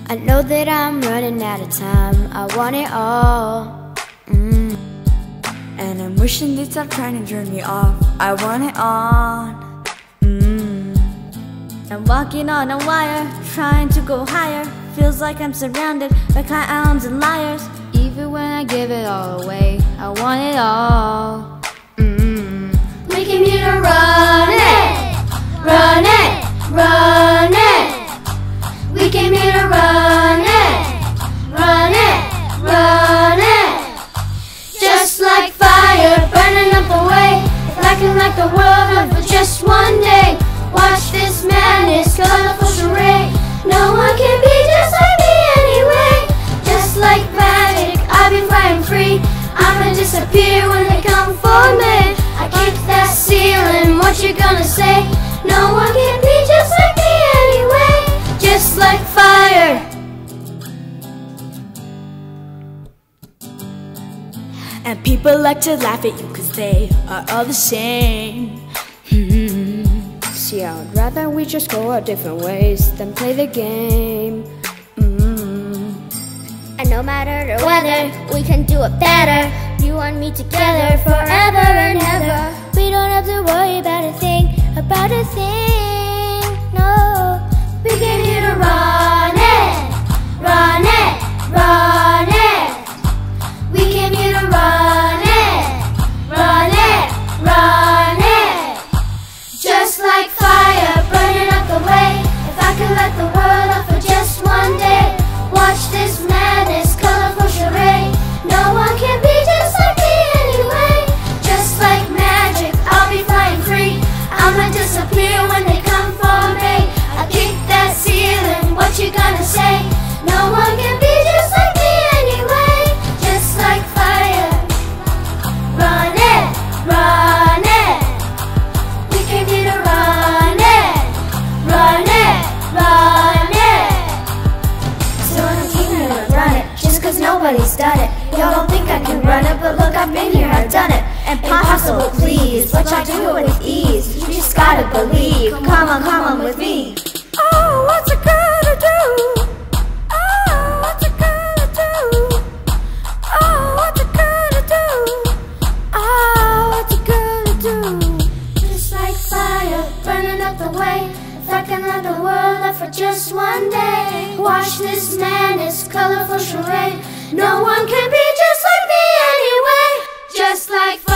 I know that I'm running out of time. I want it all. And I'm wishing they'd stop trying to turn me off. I want it on. I'm walking on a wire, trying to go higher. Feels like I'm surrounded by clowns and liars. Even when I give it all away, I want it all. We came here to run it, run it, run it. We came here to run it, run it, run it. Just like fire burning up the way, blacking like the world of for just one day. Watch this madness, colorful charade. No one can be just like me anyway. Just like magic, I'll be flying free. I'ma disappear when they come for me. I kick that ceiling, what you gonna say? No one can be just like me anyway. Just like fire. And people like to laugh at you cause they are all the same. See, I would rather we just go our different ways than play the game. And no matter the weather, we can do it better. You and me together forever and ever. We don't have to worry about a thing, no. We came here to run it, run it, run it. We came here to run it, run it, run it. Just like fire burning up the way. If I could light the world up for just one day. Watch this madness, colorful charade. No one can be just like me anyway. Just like magic, I'll be flying free. I'ma disappear when they come for me. I kick that ceiling, what you gonna say? No one can be just like me anyway. Just like fire. Run it, run it. We came here to run it, run it, run it. So I came here to run it, just cause nobody's done it. Y'all don't think I can run it, but look, I've been here, I've done it. Impossible, please, but I do it with ease. You just gotta believe, come on with me. Oh, what's it gonna do? Oh, what's it gonna do? Oh, what's it gonna do? Oh, what's it gonna do? Just like fire, burning up the way. If I can light the world up for just one day. Watch this madness, colorful charade. No one can be just like me anyway. Just like